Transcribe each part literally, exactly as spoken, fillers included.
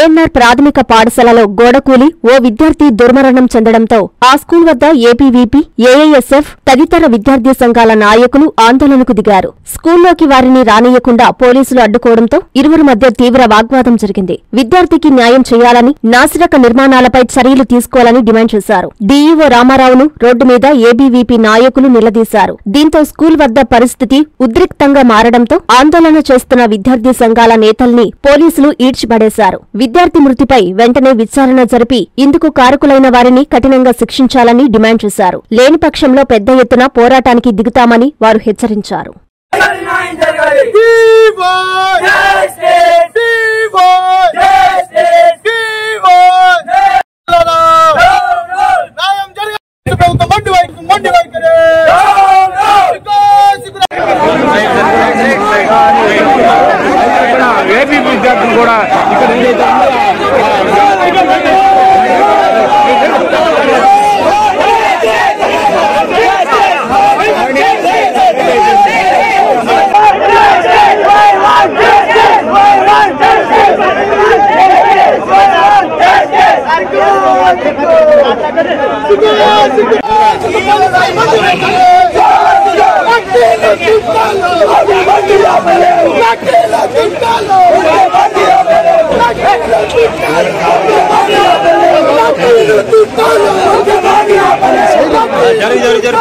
ఏఎన్ఆర్ ప్రాథమిక పాఠశాలలో గోడకూలి ఓ విద్యార్థి దుర్మరణం చెందడంతో ఆ స్కూల్ వద్ద ఏపీవీపీ, ఏఐఎస్ఎఫ్ తదితర విద్యార్థి సంఘాల నాయకులు ఆందోళనకు దిగారు. స్కూల్లోకి వారిని రానియ్యకుండా పోలీసులు అడ్డుకోవడంతో ఇరువురి మధ్య తీవ్ర వాగ్వాదం జరిగింది. విద్యార్థికి న్యాయం చేయాలని, నాసిరక నిర్మాణాలపై చర్యలు తీసుకోవాలని డిమాండ్ చేశారు. డీఈఓ రామారావును రోడ్డు మీద ఏబీవీపీ నాయకులు నిలదీశారు. దీంతో స్కూల్ వద్ద పరిస్థితి ఉద్రిక్తంగా మారడంతో ఆందోళన చేస్తున్న విద్యార్థి సంఘాల నేతల్ని పోలీసులు ఈడ్చిపడేశారు. విద్యార్థి మృతిపై వెంటనే విచారణ జరిపి ఇందుకు కారకులైన వారిని కఠినంగా శిక్షించాలని డిమాండ్ చేశారు. లేని పక్షంలో పెద్ద ఎత్తున పోరాటానికి దిగుతామని వారు హెచ్చరించారు. ఏపీ విద్యార్థులు కూడా ఇక్కడ జరి జరి జరి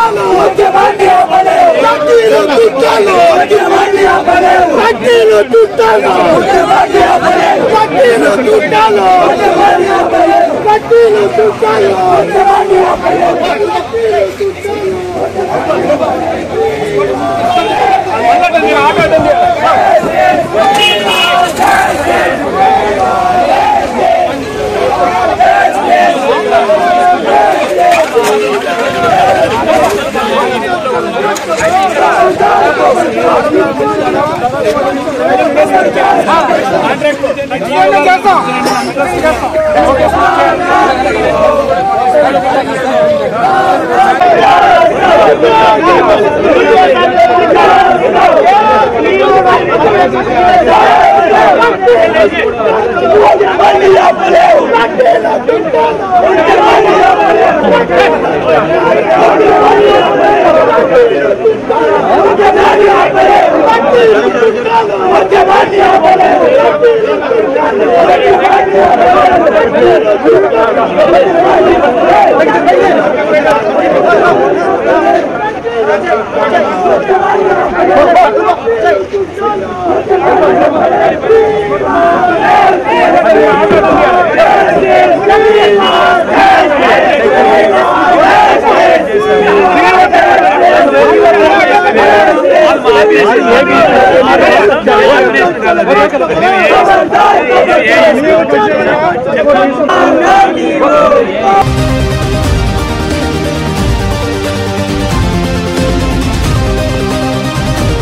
చెప్పండి.